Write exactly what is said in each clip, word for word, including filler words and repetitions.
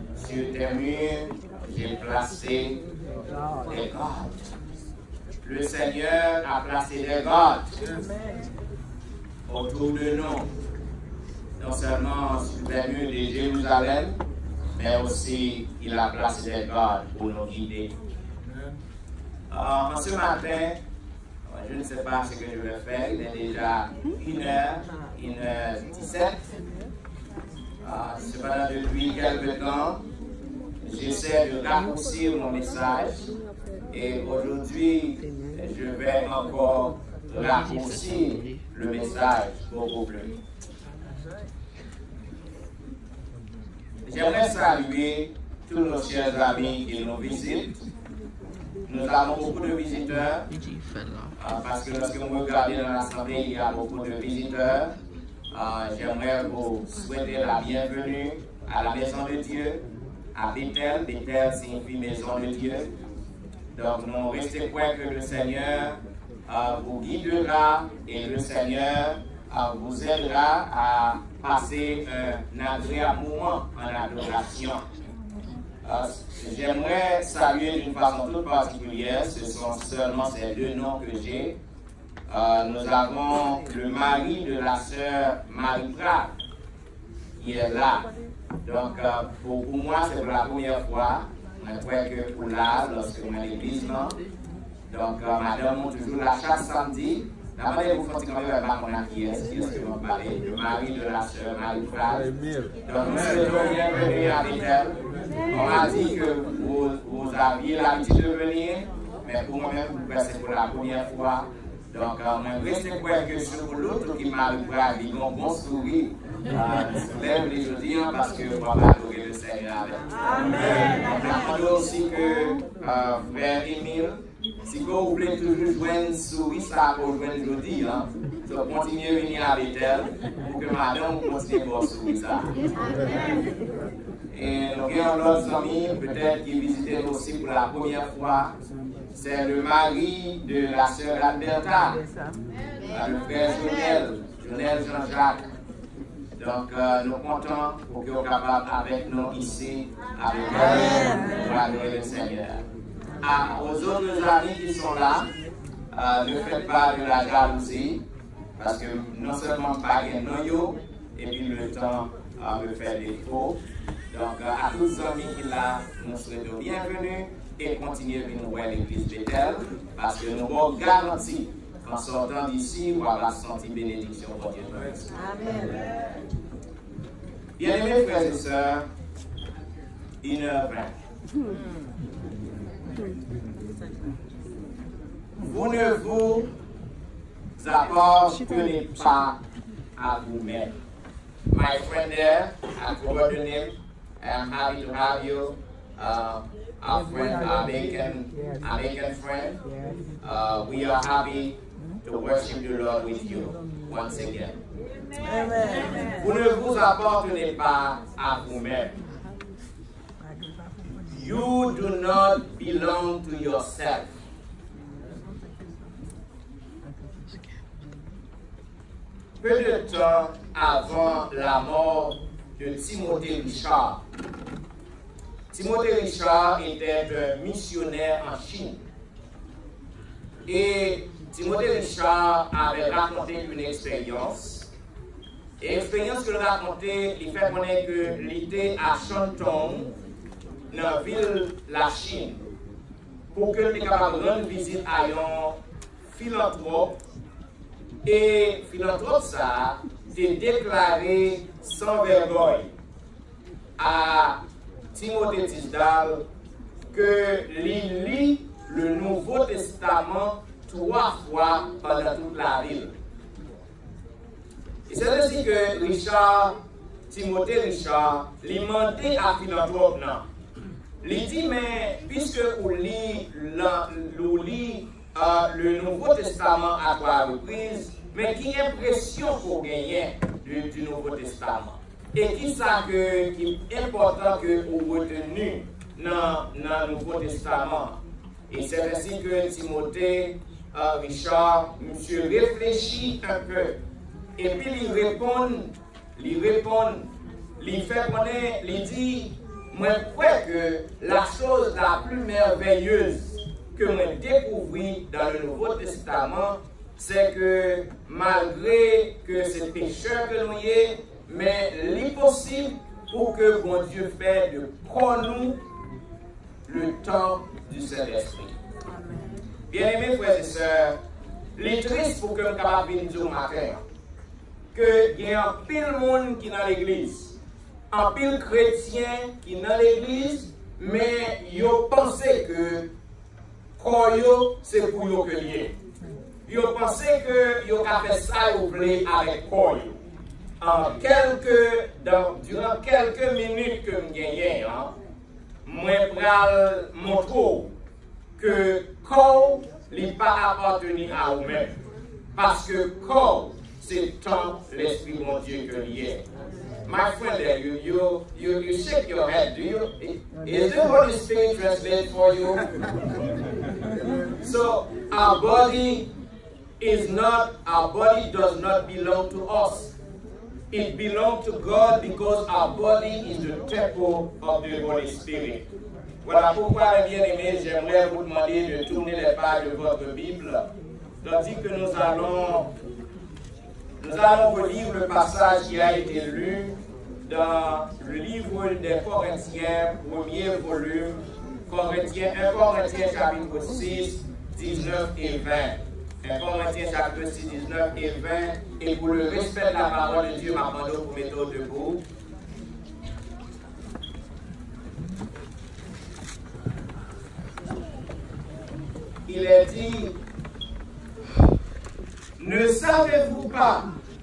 sur tes murs, j'ai placé des gardes. Le Seigneur a placé des gardes autour de nous, non seulement sur les murs de Jérusalem, mais aussi il a placé des gardes pour nous guider. Euh, ce matin, je ne sais pas ce que je vais faire, il est déjà une heure, une heure dix-sept. Euh, cependant, depuis quelque temps, j'essaie de raccourcir mon message et aujourd'hui, je vais encore raccourcir le message beaucoup plus. J'aimerais saluer tous nos chers amis qui nous visitent. Nous avons beaucoup de visiteurs, euh, parce que lorsque vous regardez dans l'assemblée, il y a beaucoup de visiteurs. Euh, J'aimerais vous souhaiter la bienvenue à la maison de Dieu, à Bethel. Bethel signifie maison de Dieu. Donc, nous restons croire que le Seigneur euh, vous guidera et le Seigneur euh, vous aidera à passer un agréable moment en adoration. Euh, J'aimerais saluer d'une façon toute particulière, ce sont seulement ces deux noms que j'ai. Euh, nous avons le mari de la sœur Marie Pratt qui est là. Donc, euh, pour, pour moi, c'est pour la première fois. Je crois que pour là, lorsque on est à l'église, non? Donc, euh, madame, on toujours la chasse samedi. D'abord, vous faites quand même un qu'on a qui est, qui est ce que vous parlez, le mari de la sœur Marie Pratt. Donc, nous souhaitons bienvenue à Bethel. On m'a dit que vous, vous aviez l'habitude de venir, mais pour moi-même, c'est pour la première fois. Donc, euh, je reste croire que sur l'autre qui m'a pris, il a un bon sourire. Euh, se lève les jeudis parce que on va adorer le Seigneur avec. Amen. On demande aussi que euh, frère Émile, si vous voulez toujours jouer une souris, ça pour jouer jeudi, hein. Donc, continuez à venir à Bethel pour que madame continue à sourire ça. Et nous avons d'autres amis, peut-être qui visitent aussi pour la première fois. C'est le mari de la sœur Alberta, le frère Jonel, Jonel Jean-Jacques. Donc, euh, nous comptons pour qu'ils soient capables avec nous ici, avec nous, pour adorer le Seigneur. Ah, aux autres amis qui sont là, euh, ne faites pas de la jalousie, parce que non seulement pas un noyau, et puis le temps euh, me fait défaut. Donc, euh, à tous les amis qui sont là, nous souhaitons bienvenue et continuez à venir voir l'église Bethel, parce que nous avons garanti qu'en sortant d'ici, on va sentir bénédiction pour Dieu. Amen. Bien-aimés frères et sœurs, une heure vingt. Vous ne vous appartenez pas à vous-même. My friend there, I forgot the name. I'm happy to have you. Uh, our friend, American, American friend. Uh, we are happy to worship the Lord with you once again. Amen. Vous ne vous appartenez pas à vous-même. You do not belong to yourself. Peu de temps avant la mort de Timothée Richard, Timothée Richard était un missionnaire en Chine. Et Timothée Richard avait raconté une expérience. Et l'expérience qu'il a racontée, il fait connaître que il était à Shantung, dans la ville de la Chine, pour que il soit capable de rendre visite à un philanthrope. Et philanthrope, ça, s'est déclaré sans vergogne à Timothée Tisdale que il lit le Nouveau Testament trois fois pendant toute la ville. Et c'est ainsi que Richard, Timothée Richard, lui demandait à philanthrope, il dit, mais puisque vous lisez le, euh, le Nouveau Testament à trois reprises, mais quelle impression vous gagnez du, du Nouveau Testament? Et qui ça que, qui est important que vous retenez dans le Nouveau Testament? Et c'est ainsi que Timothée euh, Richard, monsieur, réfléchit un peu. Et puis il répond, il répond, il fait connaître, il dit, moi crois que la chose la plus merveilleuse que moi découvert dans le Nouveau Testament, c'est que malgré que c'est pécheur que nous y est, mais l'impossible pour que bon Dieu fait de nous le temps du Saint-Esprit. Bien-aimés frères et sœurs, il est triste pour que nous capables de dire au matin que il y a un pile monde qui est dans l'église, un pile chrétien qui est dans l'église, mais ils pensent que Koyo c'est pour eux que lié. Ils pensent que ils ont fait ça ou voulez avec Koyo. En quelques, dans, durant quelques minutes que nous gagnons, hein, moi je montrer que corps n'est pas appartenu à vous-même. Parce que corps, c'est tant l'Esprit mon Dieu que lié. My friend there, you, you, you, you shake your head. Do you, is the Holy Spirit translate for you? So, our body is not, our body does not belong to us. It belongs to God because our body is the temple of the Holy Spirit. Voilà pourquoi, bien aimés, j'aimerais vous demander de tourner les pages de votre Bible, tandis que nous allons, nous allons relire le passage qui a été lu dans le livre des Corinthiens, premier volume, Corinthiens, un Corinthiens chapitre six, dix-neuf et vingt. un Corinthiens chapitre six, dix-neuf et vingt, et pour le respect de la parole de Dieu, ma demande pour mettre debout. Il est dit, ne savez-vous pas,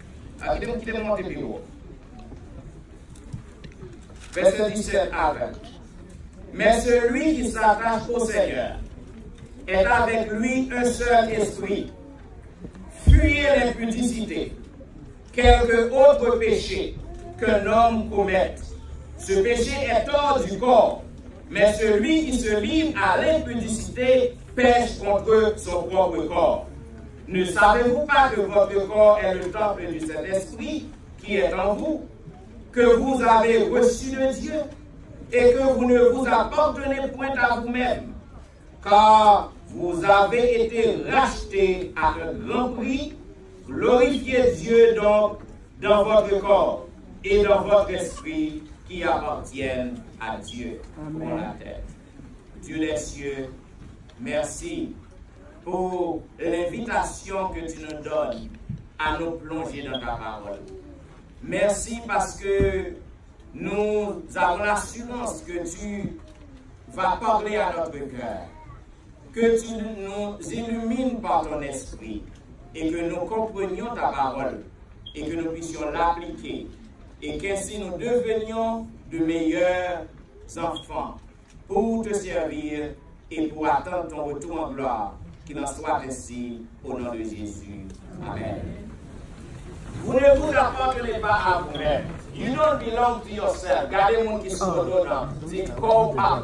verset dix-sept à vingt, mais celui qui s'attache au Seigneur est avec lui un seul esprit. Fuyez l'impudicité, quelque autre péché qu'un homme commette. Ce péché est hors du corps, mais celui qui se livre à l'impudicité pêche contre son propre corps. Ne savez-vous pas que votre corps est le temple du Saint-Esprit qui est en vous, que vous avez reçu de Dieu et que vous ne vous appartenez point à vous-même, car vous avez été rachetés à un grand prix. Glorifiez Dieu donc dans votre corps et dans votre esprit qui appartiennent à Dieu. Pour la tête. Dieu des cieux, merci pour l'invitation que tu nous donnes à nous plonger dans ta parole. Merci parce que nous avons l'assurance que tu vas parler à notre cœur, que tu nous illumines par ton esprit et que nous comprenions ta parole et que nous puissions l'appliquer et qu'ainsi nous devenions de meilleurs enfants pour te servir et pour attendre ton retour en gloire. Qu'il en soit ainsi au nom de Jésus. Amen. Vous ne vous appartenez pas à vous-même. You don't belong to yourself. Gardez mon qui se redonne. C'est comme pas.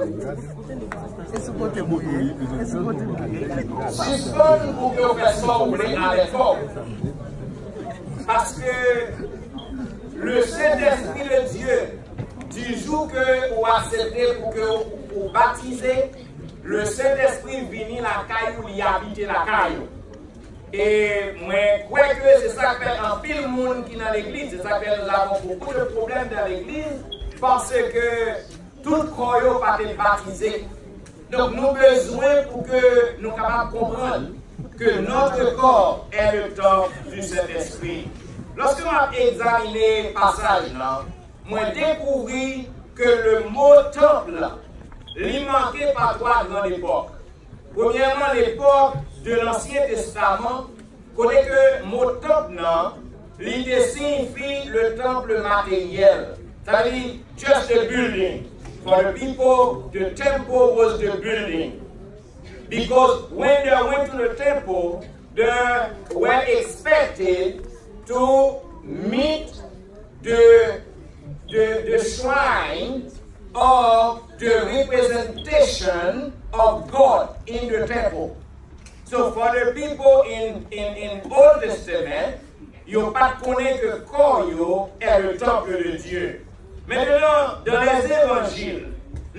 C'est comme pour que vous fassiez ça, vous voulez à l'effort. Parce que le Saint-Esprit de Dieu, du jour que vous acceptez pour que vous baptisez, le Saint-Esprit vient la caillou, il habite la caillou. Et moi, je crois que c'est ça que fait un pile monde qui est dans l'église, c'est ça que nous avons beaucoup de problèmes dans l'église, parce que tout corps n'est pas baptisé. Donc nous avons besoin pour que nous soyons capables de comprendre que notre corps est le temple du Saint-Esprit. Lorsque nous examiné le passage là, moi découvert que le mot temple, il manquait par trois grandes époques. Premièrement, l'époque de l'Ancien Testament, connaît que le mot temple, l'idée signifie le temple matériel. C'est-à-dire, just a building. For the people, the temple was the building. Because when they went to the temple, they were expected to meet the, the, the shrine of the representation of God in the temple. So for the people in, in, in Old Testament, ils n'ont pas connu que corps est le temple de Dieu. Maintenant, dans les évangiles,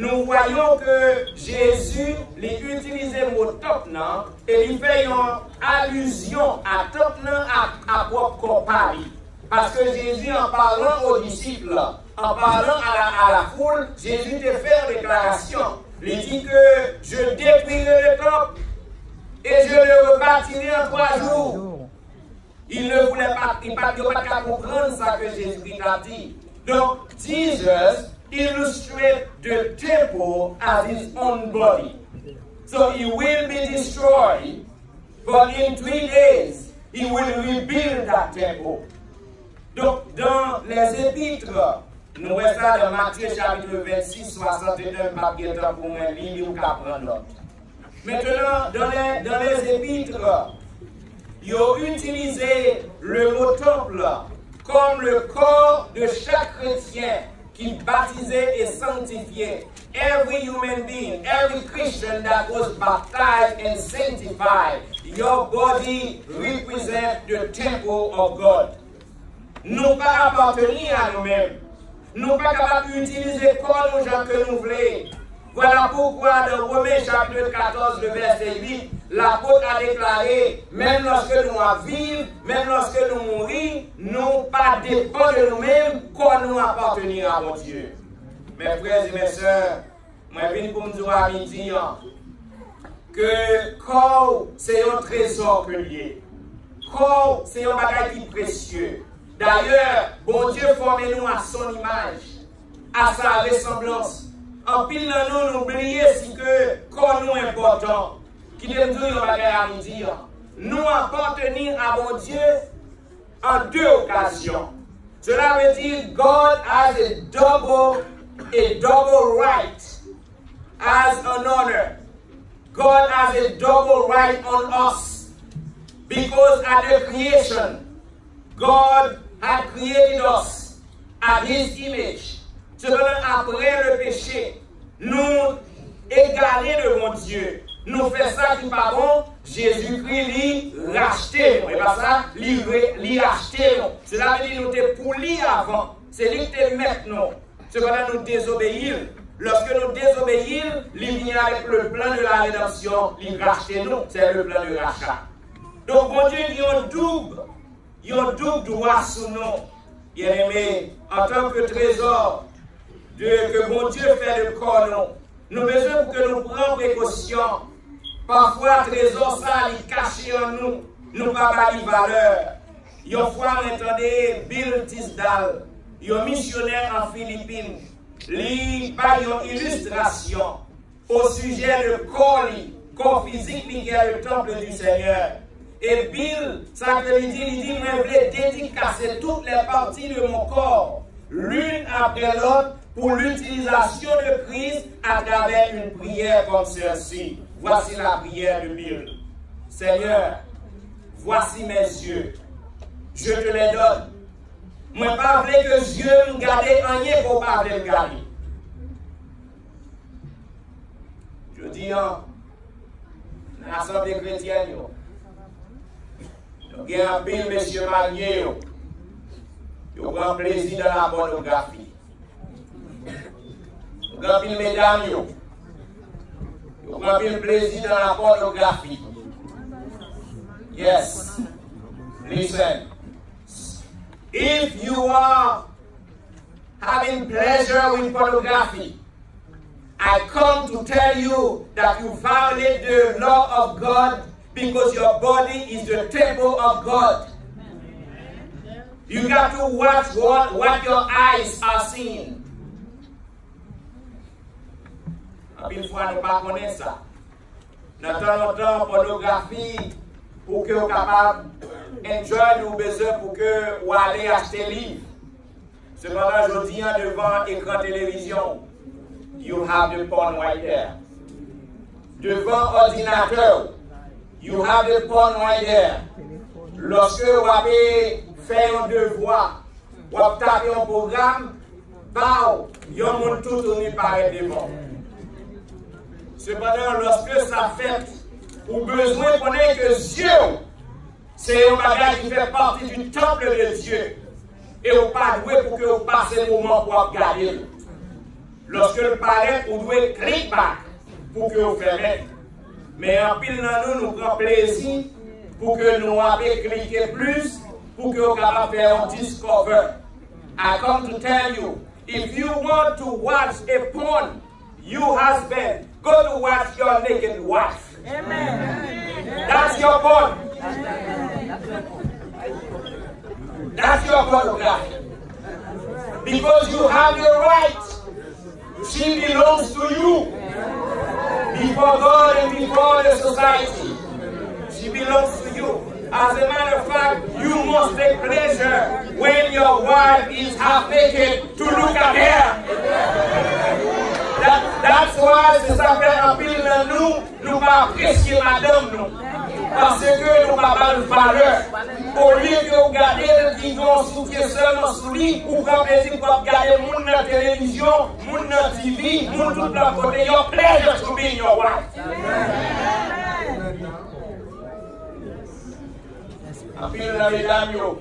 nous voyons que Jésus lui utilise le mot top et lui fait une allusion à top à, à propre Paris. Parce que Jésus, en parlant aux disciples, en parlant à la, à la foule, Jésus te fait une déclaration. Il dit que je détruirai le temple et je le rebâtirai en trois jours. Il ne voulait pas, il ne pouvait pas comprendre ça que Jésus a dit. Donc, Jesus illustrates the temple as his own body. So he will be destroyed, but in three days, he will rebuild that temple. Donc, dans les épîtres, nous voyons ça dans Matthieu chapitre vingt-six, soixante et un, papier temps pour moi, lire ou prendre l'autre. Maintenant, dans les, dans les épîtres, ils ont utilisé le mot temple comme le corps de chaque chrétien qui baptisait et sanctifiait. Every human being, every Christian that was baptized and sanctified, your body represents the temple of God. Nous pas appartenir à nous-mêmes. Nous pas capables d'utiliser comme les gens que nous voulons. Voilà pourquoi dans Romains chapitre quatorze, le verset huit, l'apôtre a déclaré, même lorsque nous vivons, même lorsque nous mourons, nous pas dépend de nous-mêmes qu'on nous appartenir à mon Dieu. Mes frères et mes sœurs, moi je viens pour me dire à midi que corps c'est un trésor que lié. Corps c'est un bagage qui précieux. D'ailleurs, bon Dieu forme nous à son image, à sa ressemblance. En pile dans nous, nous oublions si que quand nous important, qui nous dit un bagage à nous dire, nous appartenir à mon Dieu en deux occasions. Cela veut dire God has a double, a double right as an honor. God has a double right on us because at the creation, God had created us at His image. Cependant, après le péché, nous égaler devant Dieu. Nous faisons ça qui pas bon. Jésus-Christ lui racheté. Et pas ça, lui racheté. Cela veut dire nous te pouli avant. C'est lui qui te maintenant. Cependant, nous désobéir. Lorsque nous désobéir, il vient avec le plan de la rédemption. Il rachète nous. C'est le plan de rachat. Donc, bon Dieu, il y a un double. Il y a un double droit sur nous. Bien aimé, en tant que trésor, de, que mon Dieu fait de corps nous. Nous besoin que nous prenions précaution. Parfois, trésor ça, il caché en nous. Nous pas pas de valeur. Une fois, on entendait Bill Tisdale, un missionnaire en Philippines. Il a une illustration au sujet de corps, corps physique qui est le temple du Seigneur. Et Bill, ça que il dit, il dit, moi, je voulais dédicacer toutes les parties de mon corps, l'une après l'autre, pour l'utilisation de Christ à travers une prière comme celle-ci. Voici la prière de Bill. Seigneur, voici mes yeux. Je te les donne. Moi, pas voulais que Dieu me garde rien pour pas me garder. Je dis, hein, l'Assemblée chrétienne, il y a un pile, monsieur Magnier, il y a un grand plaisir dans la pornographie. Il y a un pile, mesdames, il y a un pile plaisir dans la pornographie. Yes. Listen. If you are having pleasure with pornography, I come to tell you that you violate the law of God because your body is the temple of God. You got to watch what, what your eyes are seeing. Une fois, nous ne connaissons pas ça. Dans temps en temps, pornographie, pour que vous soyez capable d'enjoy ou besoin pour que vous allez acheter livre. Cependant, je dis devant l'écran télévision, you have the porn right there. Devant ordinateur, you have the porn right there. Lorsque vous avez fait un devoir, vous avez tapé un programme, bah, vous avez tout tourné par devant. Cependant, lorsque ça fait, vous avez besoin de connaître que Dieu, c'est un bagage qui fait partie du temple de Dieu. Et vous pas doué pour que vous passez le moment pour regarder. Lorsque le paraît, vous devez cliquer back pour que vous fermez. Mais en pile dans nous, nous prenons plaisir pour que nous ayons cliqué plus, pour que vous puissiez faire un discover. I come to tell you, if you want to watch a porn, you husband, go to watch your naked wife. Amen. That's your porn. That's your pornography. Because you have your right. She belongs to you. Before God and before the society. She belongs to you. As a matter of fact, you must take pleasure when your wife is half naked to look at her. That, that's why c'est ça fait un pile dans nous, nous pas apprécier madame nous. Parce que nous pas pas de valeur. Au lieu que vous regardez qui ont soutien seulement sous lui, ou quand plaisir pour regarder le monde dans la télévision, le monde dans la T V, le monde tout le côté, you pleasure to be in your wife. Apil na mesdames yo.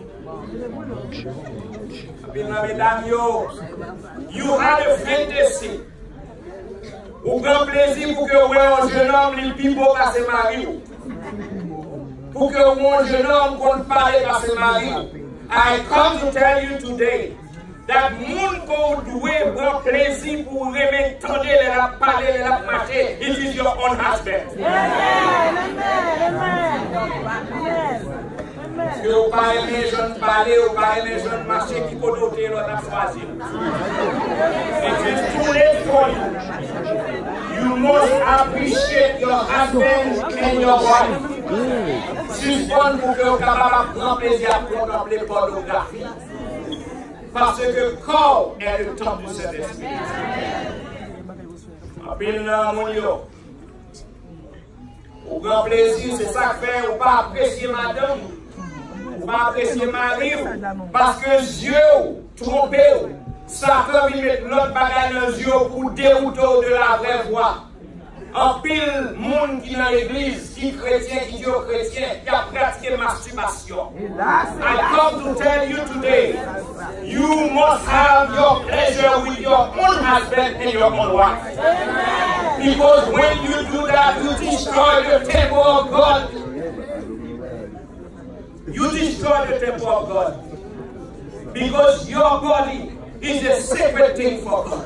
Apil na mesdames yo. You have a fantasy. Ou grand plaisir pour que vous ayez un jeune homme qui est plus beau que ses maris. Pour que vous ayez un jeune homme qui ne parle pas ses maris. I come to tell you today that moun ko doué grand plaisir pour remettre tendre la parler la marcher. It is your own husband. Amen. Amen. Amen. Parce que vous parlez les jeunes parler, vous parlez les jeunes marcher qui peut doter l'autre à choisir. It is too late for you. You must appreciate your husband and your wife. Suspend pour que vous soyez capable de prendre plaisir à contempler la pornographie. Parce que corps est le temple du Saint-Esprit. Appel dans mon yo. Au grand plaisir, c'est ça que fait, ou pas apprécier madame. Ou pas apprécier Marie, parce que Dieu trompe, Satan vient mettre l'autre bagage dans les yeux pour dérouter de la vraie voie. En pile, monde qui dans l'église, qui chrétien, qui dit chrétien, qui a pratiqué masturbation. I come to tell you today, you must have your pleasure with your own husband and your own wife. Because when you do that, you destroy the temple of God. You destroy the temple of God. Because your body is a sacred thing for God.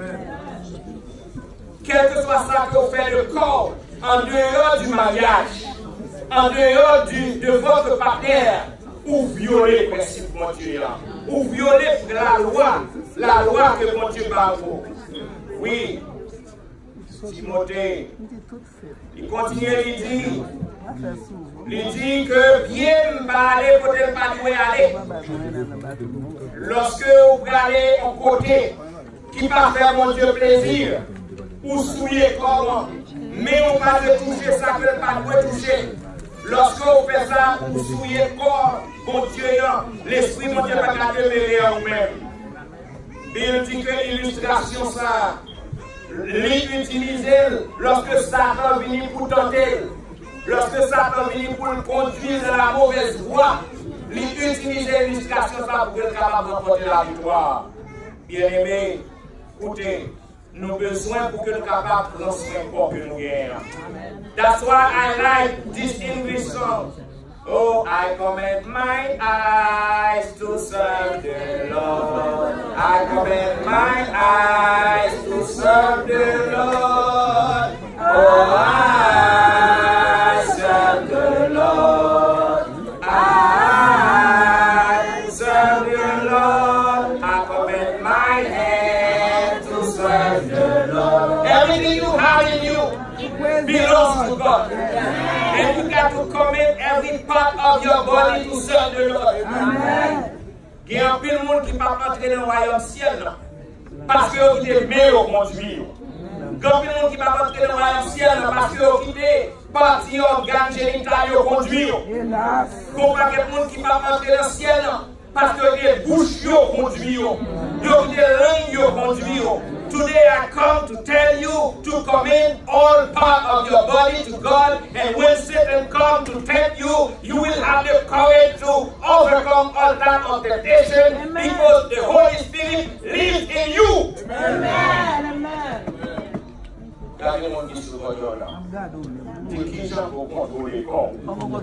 Quel que soit ça que vous faites le corps, en dehors du mariage, en dehors du, de votre partenaire, ou violer le principe de Dieu, ou violer la loi, la loi que mon Dieu va vous. Oui, Timothée, il continue à lui dire, il dit que bien parler pour ne pas nous aller. Lorsque vous allez en côté qui va faire mon Dieu plaisir, ou souiller comment, mais on va de toucher ça que pas nous toucher. Lorsque vous faites ça, vous souillez le corps, mon Dieu, l'esprit, mon Dieu, va demeurer en vous-même. Il dit que l'illustration, ça, l'utiliser lorsque Satan vient pour tenter. Lorsque Satan vient pour le conduire dans la mauvaise voie, il utilise l'illustration pour qu'il soit capable de remporter la victoire. Bien-aimés, écoutez, nous avons besoin pour que nous soyons capables de prendre soin du corps que nous gagnons. That's why I like this English song. Oh, I command my eyes to serve the Lord. I command my eyes to serve the Lord. Oh, I serve the Lord. I serve the Lord. I command my hand to serve the Lord. Everything you have in you belongs to God. And you got to commit every part of your body to serve the Lord. Amen. Il y a un peu de monde qui ne peut pas entrer dans le royaume ciel parce que vous êtes meilleur conduire. Il y a un peu de monde qui ne peut pas entrer dans le royaume ciel parce que vous êtes parti organe génital conduire. Il y a un peu de monde qui ne peut pas entrer dans le ciel parce que les bouches conduire. Il y a des langues conduire. Today I come to tell you to commit all part of your body to God, and when Satan comes to tempt you, you will have the courage to overcome all type of temptation. Amen. Because the Holy Spirit lives in you. Amen. Regardez mon qui sur votre là. C'est qui j'en pour contrôler le corps.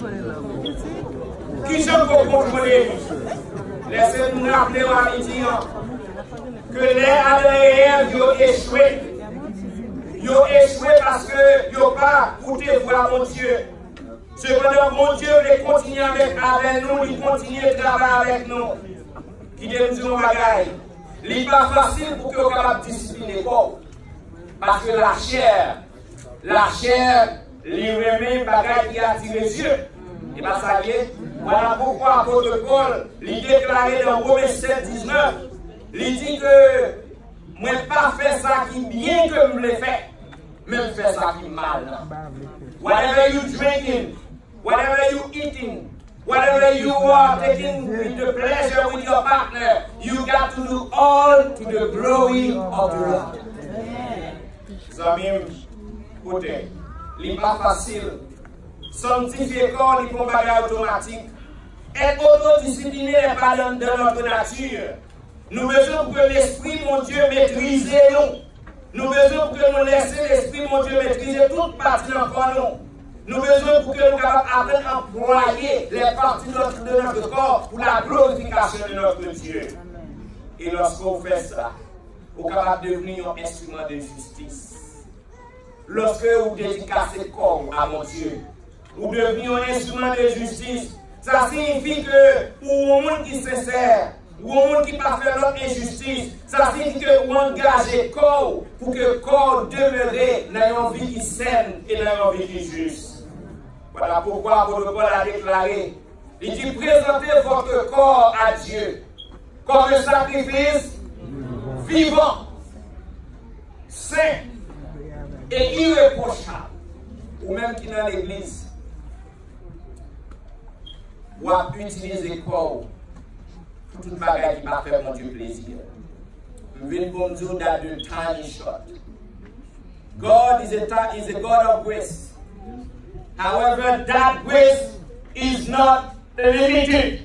Qui j'en pour contrôler. Laissez-nous rappeler à midi que les Amérindiens ont échoué. Ils ont échoué parce qu'ils n'ont pas goûté voir mon Dieu. Cependant, mon Dieu, il continue avec, avec nous, il continue de travailler avec nous. Qui nous dit un bagage. Il n'est pas facile pour que vous puissiez discipliner. Parce que la chair, la chair, il remet un bagage qui attire Dieu. Et bien, ça y est. Voilà pourquoi l'apôtre Paul, il déclaré dans Romains sept, dix-neuf, il dit que moi pas fait ça qui bien que me l'ai fait, mais je fais ça qui mal. Whatever you drinking, whatever you eating, whatever you are taking with the pleasure with your partner, you got to do all to the glory of the Lord. Zamim, écoutez, il n'est pas facile. Sanctifier corps, il faut un bagage automatique. Être autodiscipliné n'est pas dans, dans notre nature. Nous besoin que l'Esprit, mon Dieu, maîtrise nous. Nous besoin que nous laissions l'Esprit, mon Dieu, maîtriser toute partie de notre nous. Nous besoin pour que nous capables d'employer les parties de notre, de notre corps pour la glorification de notre Dieu. Et lorsqu'on fait ça, vous êtes capable de devenir un instrument de justice. Lorsque vous dédicacez le corps à mon Dieu, vous devenez un instrument de justice. Ça signifie que pour un monde qui est sincère, ou un monde qui ne pas faire l'autre injustice, ça signifie que vous engagez le corps pour que le corps demeure dans une vie qui est saine et dans une vie qui est juste. Voilà pourquoi votre Paul a déclaré, il dit présentez votre corps à Dieu comme un sacrifice vivant, saint et irréprochable. Ou même qui est dans l'église, ou à utiliser le corps pour tout bagage qui va faire mon Dieu plaisir. Je viens pour me dire that the time is short. God is a, is a God of grace. However, that grace is not limited.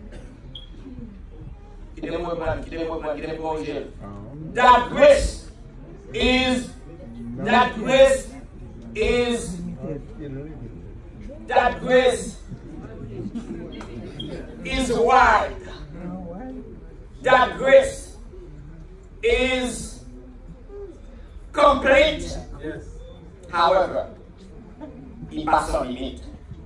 That grace is that grace is that grace is wide. That grace is complete. Yes. However, il passe sans limite.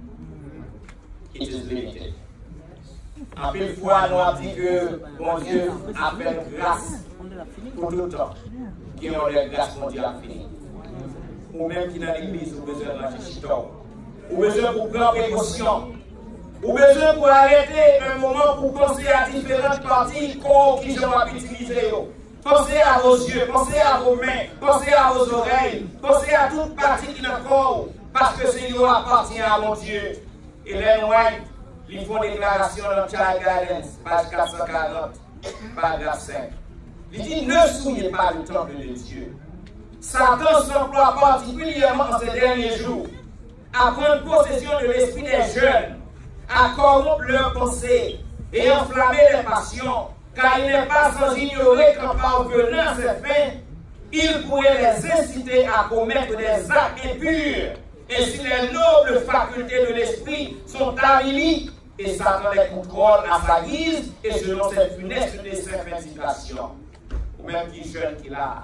It is limited. En pile fois, nous avons dit que mon Dieu a fait grâce pour tout le temps. Qui ont des grâces, mon Dieu a fini. Ou même qui dans l'église, ou besoin de manger chiton. Ou besoin pour prendre précaution. Ou besoin pour arrêter un moment pour penser à différentes parties qui je vais utiliser. Pensez à vos yeux, pensez à vos mains, pensez à vos oreilles, pensez à toute partie qui est corps, parce que c'est nous appartient à mon Dieu. Et les White, ils font déclaration dans Child Guidance, page quatre cent quarante, paragraphe cinq. Il dit, ne souillez pas le temple de Dieu. Satan s'emploie particulièrement en ces derniers jours à prendre possession de l'esprit des jeunes, à corrompre leurs pensées et enflammer les passions, car il n'est pas sans ignorer qu'en parvenant à ces fins, il pourrait les inciter à commettre des actes impurs. Et si les nobles facultés de l'esprit sont avilies, et Satan les contrôle à sa guise et selon cette funeste de ses indications. Ou même qui jeune qu'il a,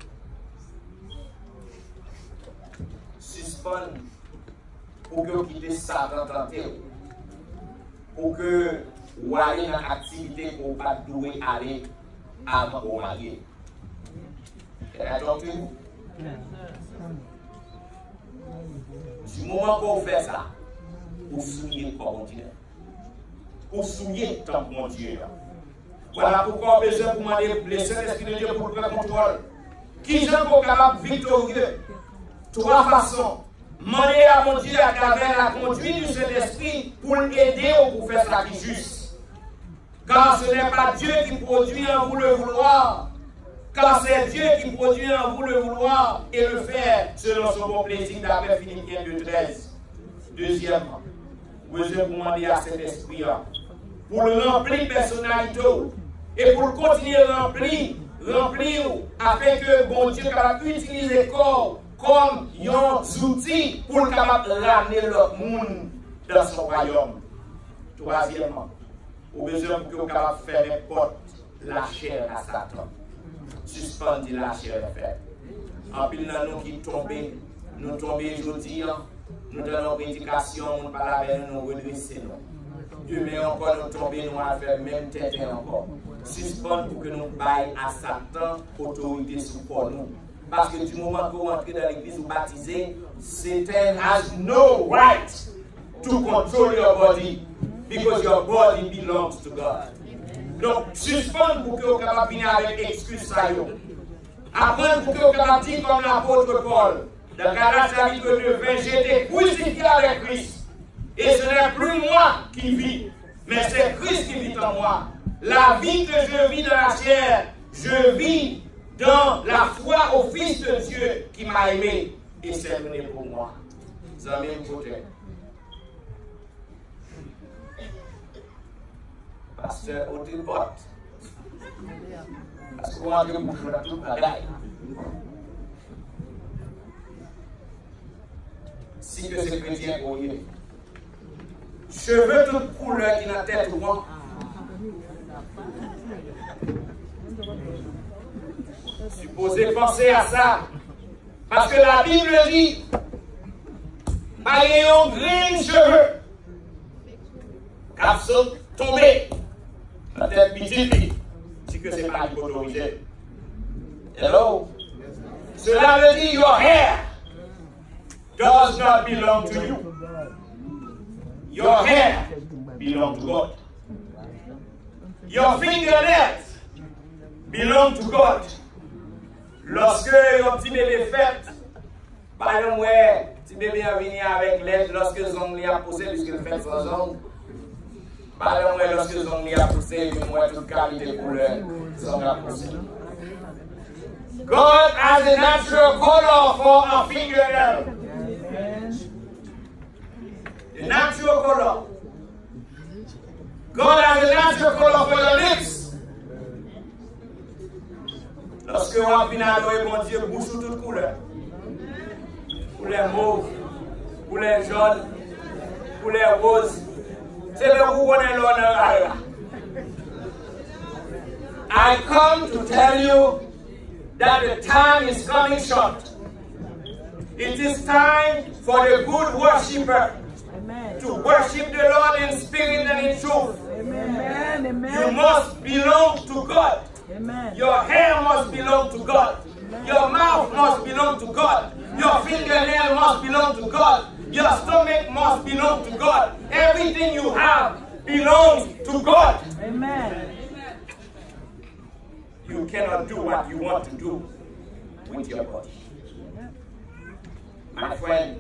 suspend pour que vous quittez Satan tenté, pour que vous allez dans l'activité pour ne pas douer aller avant au marié. Du moment qu'on fait ça, vous souillez le corps, mon Dieu. Vous souillez le temple, mon Dieu. Voilà pourquoi on a besoin de demander le Saint-Esprit de Dieu pour le contrôle. Qui j'en est capable victorieux? Trois façons. Demander à mon Dieu à travers la conduite du Saint-Esprit pour l'aider pour faire ça qui est juste. Car ce n'est pas Dieu qui produit en vous le vouloir. Car c'est Dieu qui produit en vous le vouloir et le faire selon son bon plaisir d'après Philippiens deux treize. Deuxièmement, vous devez demander à cet esprit-là pour le remplir personnalité et pour le continuer à remplir, remplir afin que bon Dieu puisse utiliser le corps comme un outil pour capable ramener le monde dans son royaume. Troisièmement, au besoin pour que vous capable faire n'importe la chair à Satan. Suspendre la chair à faire. En plus, nous qui tombons, nous tombons aujourd'hui, nous donnons prédication, nous parlons avec nous, nous redressons nous. Demain encore, nous tombons, nous allons faire même tête encore. Suspendre pour que nous baillons à Satan autorité sur nous. Parce que du moment que vous entrez dans l'église ou baptisez, Satan has no right to control your body because your body belongs to God. Donc, suspendre pour que vous soyez capable de venir avec excuse ça. Apprendre pour que vous soyez capable de dire comme l'apôtre Paul, dans Galates chapitre deux, vingt, j'ai été crucifié avec Christ. Et ce n'est plus moi qui vis, mais c'est Christ qui vit en moi. La vie que je vis dans la chair, je vis dans la foi au Fils de Dieu qui m'a aimé et s'est donné pour moi. Ça même côté. Pasteur Otilbot. Parce qu'on a deux bouches dans tout le bagaille. Si que c'est chrétien pour y est. Cheveux toute couleur qui n'a tête ou moi. Supposez penser à ça. Parce que la Bible dit, ayant green cheveux, capsule tombé, la tête petite, si que c'est pas autorisé. Hello? Cela veut dire, your hair does not belong to you. Your hair belongs to God. Your fingernails belong to God. Lorsque un petit bébé fait, par exemple, ouais, petit bébé a venu avec l'aide, lorsque les ongles a poussé, puisqu'il fait sans ongles. Par exemple, ouais, lorsque les ongles a poussé, il voit toute qualité de couleur, les ongles a poussé. God has a natural color for a fingernail. A natural color. God has a natural color for your lips. Lorsque on a fini à louer mon Dieu, bouche sous toute couleur. Couleur mauve, couleur jaune, couleur rose. C'est le goût qu'on a l'honneur. I come to tell you that the time is coming short. It is time for the good worshiper Amen. To worship the Lord in spirit and in truth. Amen. Amen. You must belong to God. Amen. Your hair must belong to God. Amen. Your mouth must belong to God. Your fingernail must belong to God. Your stomach must belong to God. Everything you have belongs to God. Amen. You cannot do what you want to do with your body. My friend,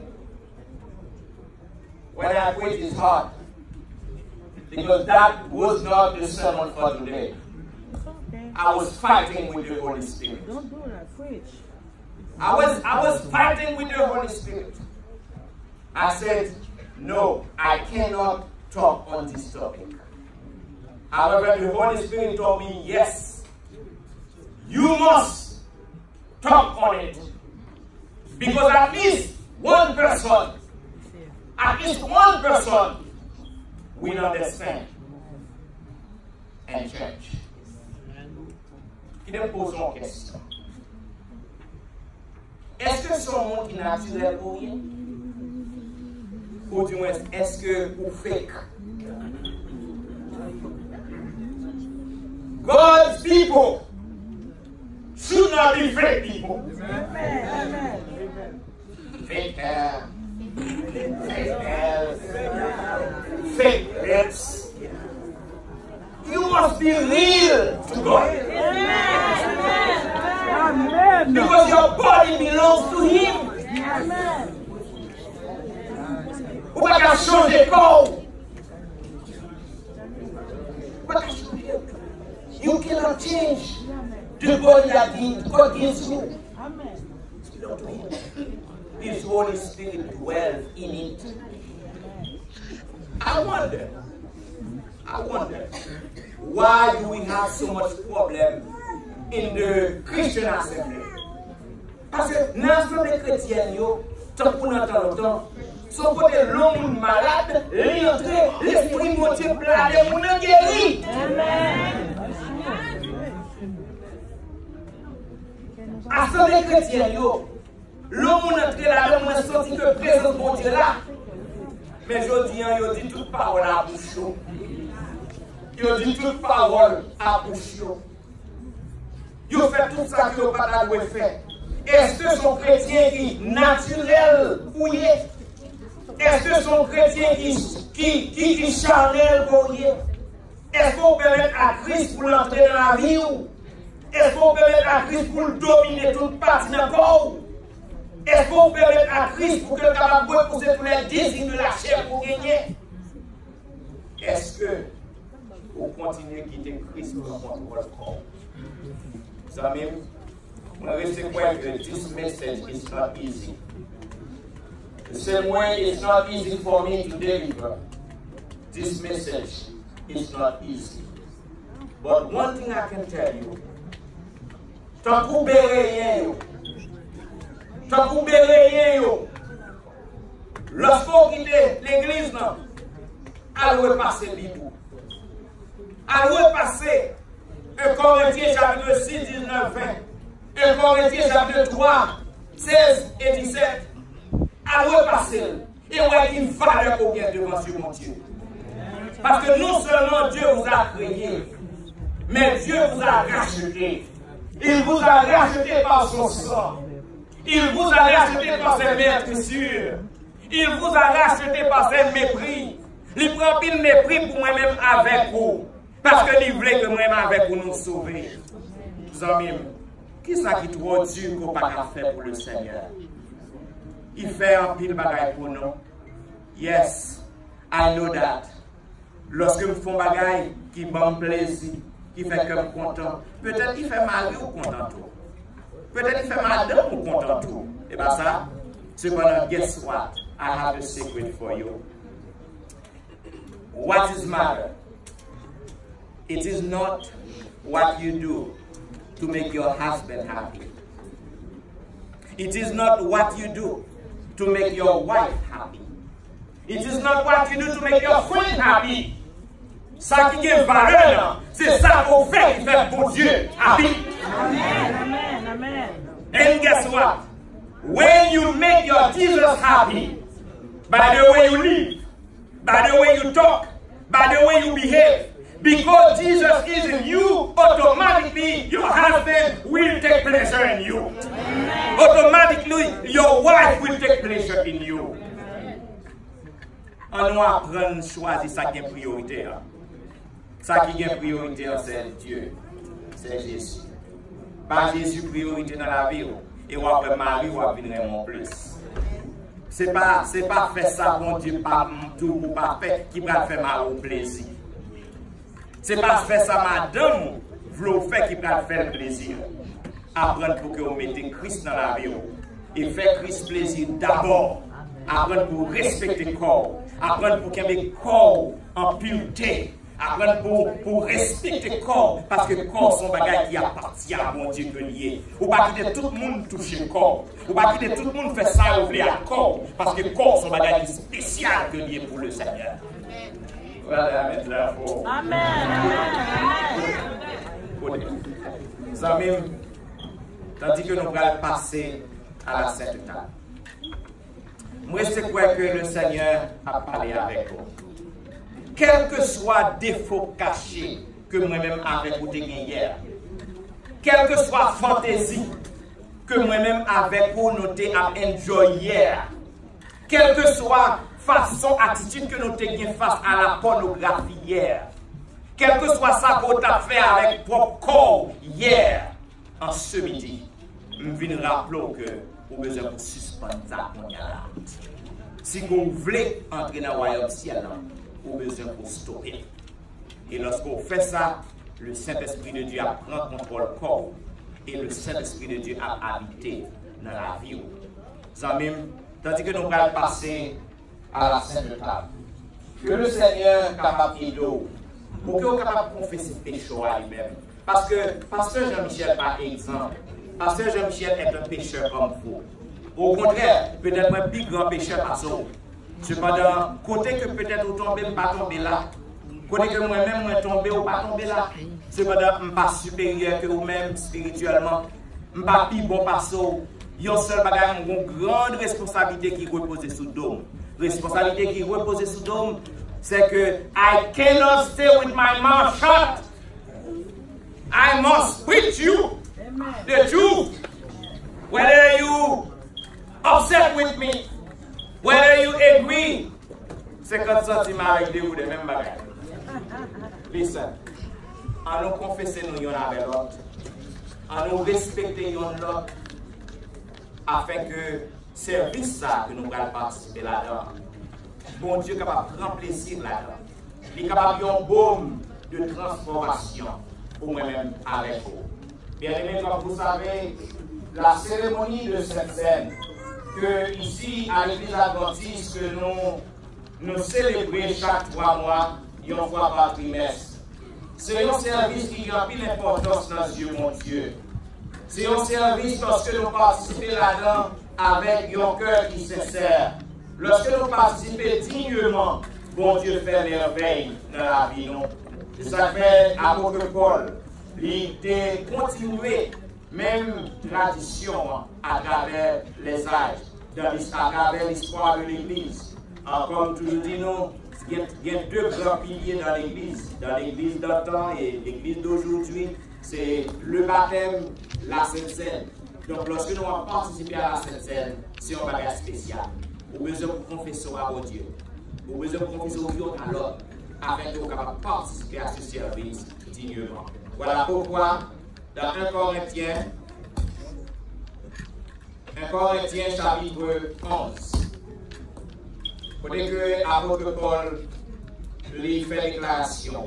when I preach it's hard, because that was not the sermon for today. I was fighting with the Holy Spirit. Don't do that, preach. I was, I was fighting with the Holy Spirit. I said, no, I cannot talk on this topic. However, the Holy Spirit told me, yes, you must talk on it. Because at least one person, at least one person will understand and change. Il me pose une question. Est-ce que c'est un monde qui est naturel pour rien? Ou du moins, est-ce que vous fake? God's people should not be fake people. Amen. Fake hair, fake nails, fake lips. You must be real to God. Amen. Because your body belongs to Him. Amen. Ou pas qu'à changer corps. You cannot change the body that God gives you. Amen. It's belong to Him. His Holy Spirit dwells in it. I wonder, I wonder, why do we have so much problem in the Christian assembly? Parce que dans l'assemblée chrétienne, tant qu'on entend longtemps, son côté l'homme malade, l'entrée, l'esprit motivé, les gens guéris. Amen. Assemblée chrétienne, l'homme entré là, l'homme est sorti que présence mon Dieu là. Mais je dis, il dit toute parole à bouche. Il dit toute parole à bouche. Il fait tout ça que vous n'avez pas dû faire. Est-ce que son chrétien qui naturel ou est-ce que son chrétien qui, qui, qui, qui charnel pour est-ce qu'on permet à Christ pour l'entrer dans la vie ou est-ce qu'on permet à Christ pour dominer toute partie d'un corps? Est-ce qu'on permet à Christ pour que le capable de pousser tous les désirs de la chair pour gagner? Est-ce que vous continuez à quitter Christ pour contrôler le corps? Ça même, je sais que this message is not easy. The same way it's not easy for me to deliver. This message is not easy. But one thing I can tell you, tant qu'on béréen, tant qu'on béréen, lorsqu'on quitte l'église, à repasser l'ibou, à repasser un Corinthiens chapitre six, dix-neuf, vingt. un Corinthiens chapitre trois, seize et dix-sept, à repasser. Et on a une valeur qu'on gagne devant ce mon Dieu. Parce que non seulement Dieu vous a créé, mais Dieu vous a racheté. Il vous a racheté par son sang. Il vous a racheté par ses meurtrissures. Il vous a racheté par ses mépris. Il prend pile mépris pour moi-même avec vous. Parce que il voulait que moi-même avec vous nous sauver. Amis, qui est-ce qui est trop dur qu'on n'a pas faire pour le Seigneur? Il fait un pile bagaille pour nous. Yes, I know that. Lorsque nous faisons bagaille qui me plaisir, qui fait que je suis content, peut-être qu'il fait mari ou content tout. Peut-être qu'il fait madame ou content tout. Et bien ça, cependant, guess what? I have a secret for you. What is matter? It is not what you do to make your husband happy. It is not what you do to make your wife happy. It is not what you do to make your friend happy. Ça qui est valeur, c'est ça qu'on fait qui fait pour Dieu happy. Amen, amen, amen. And guess what? When you make your Jesus happy, by the way you live, by the way you talk, by the way you behave, because Jesus is in you, automatically your husband will take pleasure in you. Amen. Automatically your wife will take pleasure in you. On doit apprendre à choisir ça qui est priorité. Ça qui est priorité, c'est Dieu. C'est Jésus. Pas Jésus priorité dans la vie. Et on va Marie, on va venir en plus. C'est pas, c'est pas faire ça, bon Dieu, pas tout ou pas faire, qui va faire mal au plaisir. C'est pas faire ça, madame, vous faire qui va faire plaisir. Apprendre pour que vous mettez Christ dans la vie. Et faire Christ plaisir d'abord. Apprendre pour respecter le corps. Apprendre pour qu'il y ait le corps en pureté. Apprendre pour, pour respecter le corps. Parce que le corps, c'est un bagage qui appartient à mon Dieu que lié. Ou pas quitter tout le monde toucher le corps. Ou pas quitter tout le monde faire ça ouvrir le corps. Parce que le corps, c'est un bagage spécial que lié pour le Seigneur. Voilà, mettre la foi. Amen. Amen. Tandis que nous allons passer à la sainte table. Moi, c'est quoi que le Seigneur a parlé avec vous. Quel que soit défaut caché que moi-même avec vous hier, quelle que soit fantaisie que moi-même avec vous nous avons enjoy hier, quelle que soit façon, attitude que nous avons face à la pornographie hier, quel que soit ça qu'on a fait avec propre corps hier, en ce midi, je viens rappeler que vous avez besoin de suspendre ça. Si vous voulez entrer dans le royaume ciel, vous avez besoin de stopper. Et lorsqu'on fait ça, le Saint-Esprit de Dieu a pris contrôle du corps et le Saint-Esprit de Dieu a habité dans la vie. Tandis que nous allons passer à la Sainte Table. Que le Seigneur est capable d'aider pour que vous soyez capable de confesser le péché à lui-même. Parce que Pasteur Jean-Michel, par exemple, Pasteur Jean-Michel est un pécheur comme vous. Au contraire, peut-être un plus grand pécheur à ça. Cependant, côté que peut-être vous tombez, pas tomber là. Côté que moi-même, moi tombé ou pas tomber là. Cependant, je ne suis pas supérieur que vous-même spirituellement. Je ne suis pas plus bon par ça. Il y a un seul bagage, une grande responsabilité qui repose sous dôme. Responsabilité qui repose sous dôme, c'est que I cannot stay with my mouth shut. I must preach you the truth. Whether you upset with me, whether you agree, cinquante centimes avec vous de même bagage. Listen, à nous confesser nous y'en avec l'autre, à nous respecter y'en l'autre, afin que service ça que nous allons participer là-dedans. Bon Dieu est capable de prendre plaisir là-dedans. Il est capable de faire un baume de transformation pour moi-même avec vous. Bien aimé, comme vous savez, la cérémonie de cette scène, que ici à l'église adventiste, que nous, nous célébrons chaque trois mois, une fois par trimestre. C'est un service qui a pris l'importance dans Dieu, mon Dieu. C'est un service lorsque nous participons là-dedans avec un cœur qui se sert. Lorsque nous participons dignement, bon Dieu fait merveille dans la vie. C'est ça fait apôtre Paul. Il a continué même tradition à travers les âges, à travers l'histoire de l'Église. Comme toujours dit nous, il y a deux grands piliers dans l'Église, dans l'Église d'antan et l'Église d'aujourd'hui, c'est le baptême, la Sainte Seine. Donc lorsque nous avons participé à la Sainte Seine, c'est un bagage spécial. Nous avons besoin de confesser à Dieu. Nous avons besoin de confesser au Dieu à l'autre, afin que nous puissions participer à ce service dignement. Voilà pourquoi, dans un Corinthiens, un Corinthiens chapitre onze, dès que l'apôtre Paul lui fait déclaration,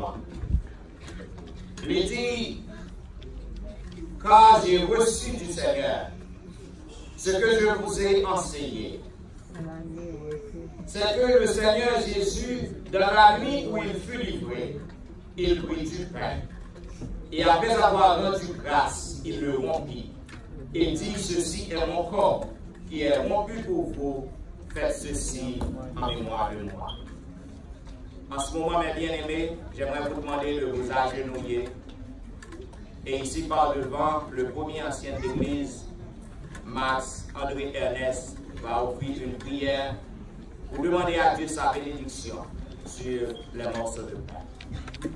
il dit, car j'ai reçu du Seigneur ce que je vous ai enseigné. C'est que le Seigneur Jésus, dans la nuit où il fut livré, il prit du pain. Et après avoir rendu grâce, il le rompit. Et dit, ceci est mon corps qui est rompu pour vous. Faites ceci en mémoire de moi. En ce moment, mes bien-aimés, j'aimerais vous demander de vous agenouiller. Et ici, par devant, le premier ancien d'église, Max André Ernest, va offrir une prière pour demander à Dieu sa bénédiction sur les morceaux de pain.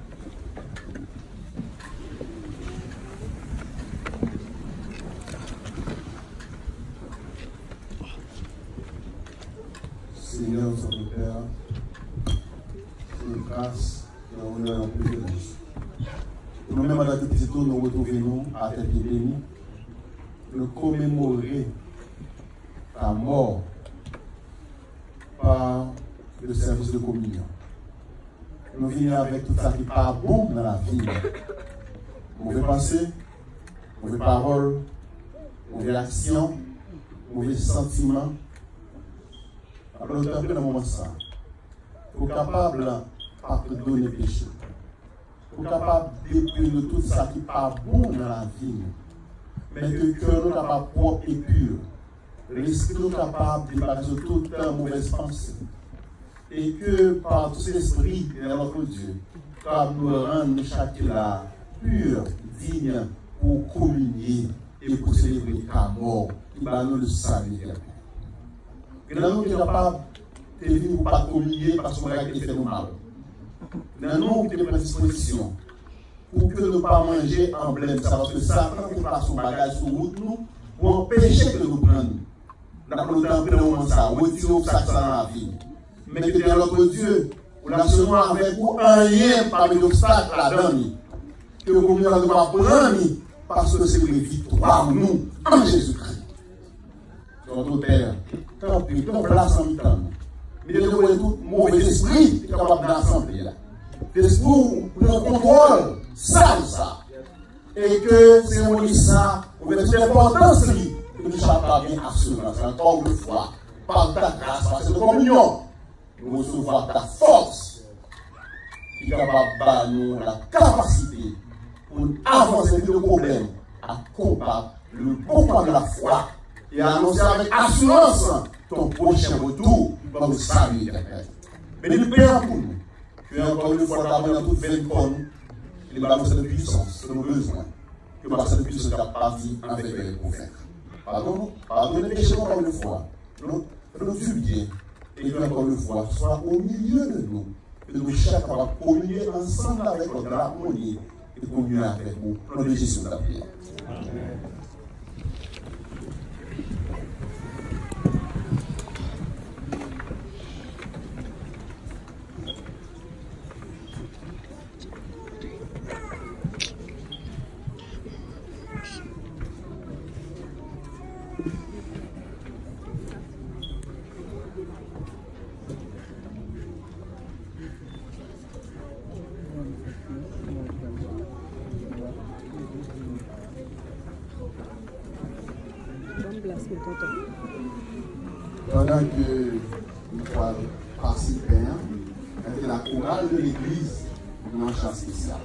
Seigneur, notre Père, c'est une grâce et un honneur et un privilège. Nous-mêmes, à la petite tour, nous retrouvons à tête bénie, de commémorer ta mort par le service de communion. Nous venons avec tout ça qui n'est pas bon dans la vie. Mauvais pensée, mauvais paroles, mauvaise action, mauvais sentiments. Alors, nous avons dans moment ça. Pour capable de pardonner les péchés. Pour capable de dépouiller tout ça qui n'est pas bon dans la vie. Mais que le cœur nous capable propre et pur. L'esprit nous capable de débarrasser toute mauvaise pensée. Et que par tout l'esprit de notre Dieu, capable nous rendre chaque là pur, digne pour communier et pour célébrer ta mort, qui va nous le salut. Et nous sommes capables de venir pour ne pas communier parce qu'on a été fait mal. Nous sommes de prendre disposition pour que nous ne pas manger en blême. Parce que Satan fait pas son bagage sur route nous pour empêcher que nous prenions. Nous avons le temps de prendre ça, retirer ça dans la vie. Mais que dans notre Dieu, nous avons avec vous un lien parmi les obstacles là-dedans. Que vous ne devez pas prendre parce que c'est une victoire nous en Jésus-Christ. Notre Père, tant pis, tant place en mi-temps. Mais nous devons tout mauvais esprit qui est capable d'assembler là. L'esprit prend contrôle, ça ou ça. Et que c'est un ça, vous avez toute l'importance que nous sommes bien assurés. Encore une fois, par ta grâce, par cette communion, nous recevons ta force qui est capable de nous la capacité pour avancer le problème à combattre le bon point de la foi et annoncer avec assurance ton prochain retour dans le salut éternel. Mais le Père pour nous, que encore une fois, dans toute veine pour nous, il va nous de puissance, de nos besoins, que par cette puissance qui a parti avec elle pour faire. Pardon, pardonnez les péchés encore une fois, nous Dieu bien, et que encore une fois, soit au milieu de nous, que nous chaque fois communier ensemble avec notre harmonie et communier avec vous, dans le Jésus de la prière. Amen. Pendant que nous participons, avec la chorale de l'église, nous avons un chant spécial.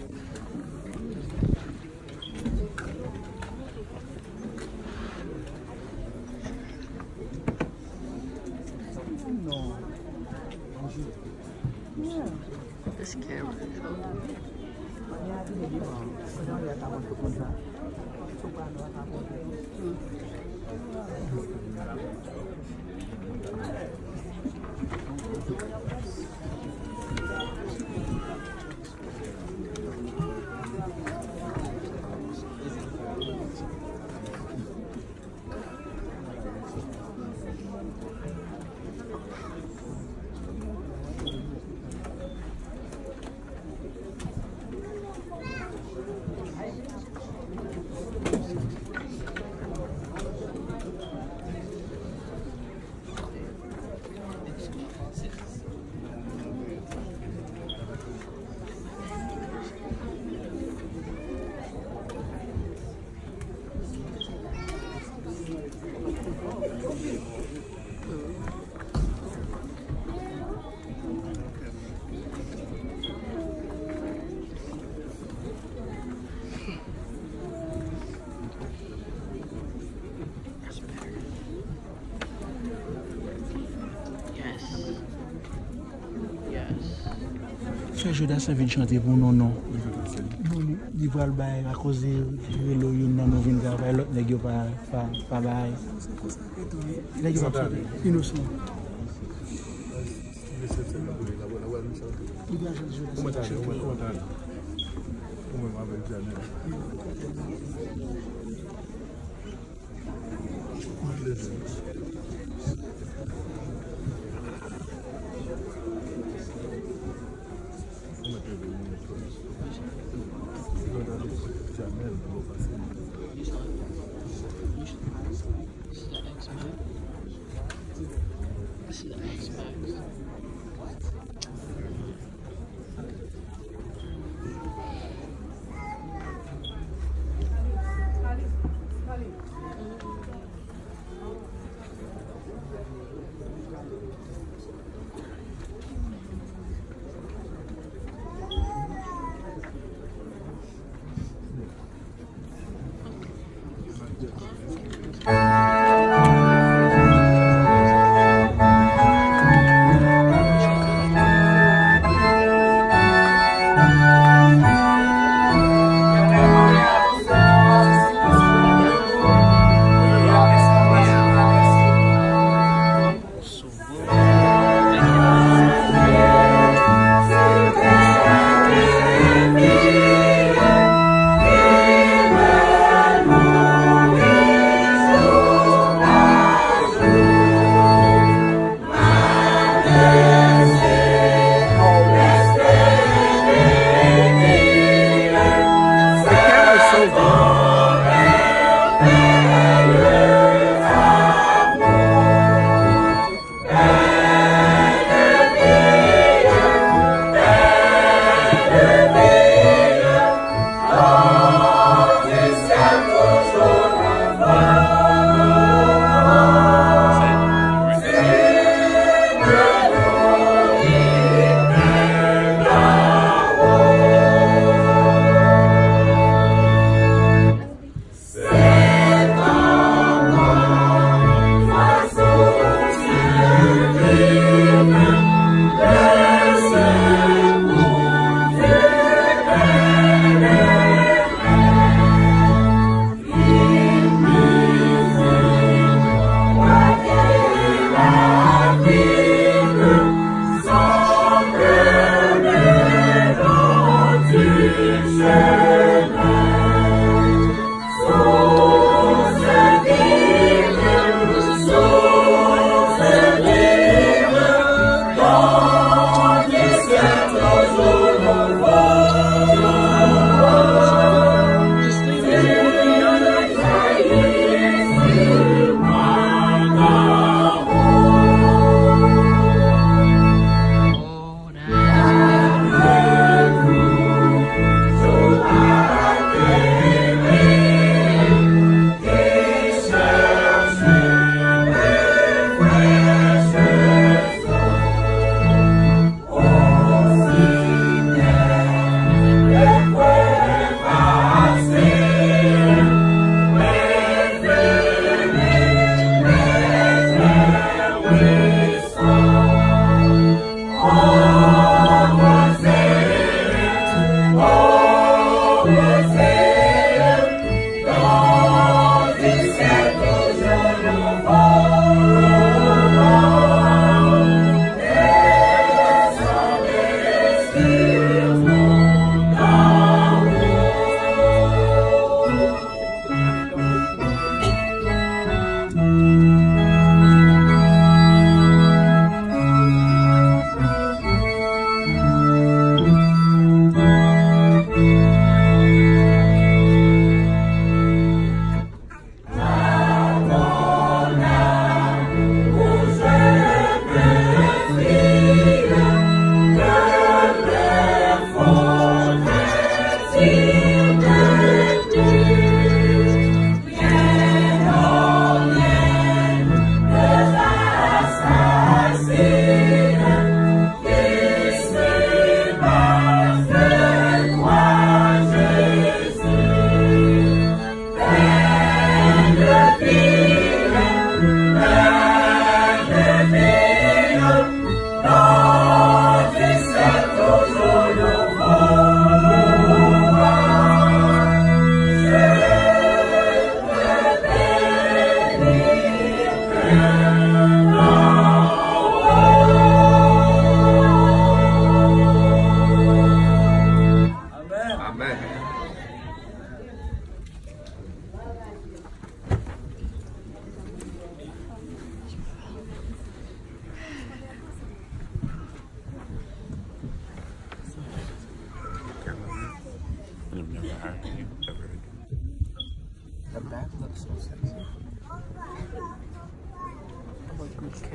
No. Yeah. This camera. Frère Judas vient chanter pour nous, non. Il va le bail à cause de vélo, il n'a pas vu travail, l'autre n'est pas pas bail. Il a pas innocent. Il va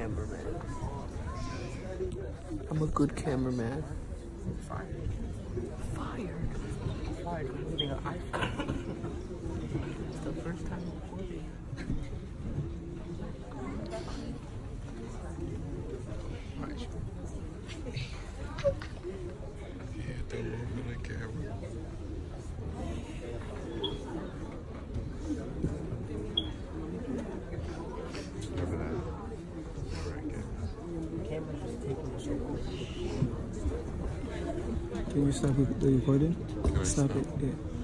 cameraman. I'm a good cameraman. Fired. Fired. Fired for using an iPhone. It's the first time recording. Yeah, don't move on the camera. Remember that? Camera's just taking us over. Can you stop the recording? Can I Stop stop? it, yeah.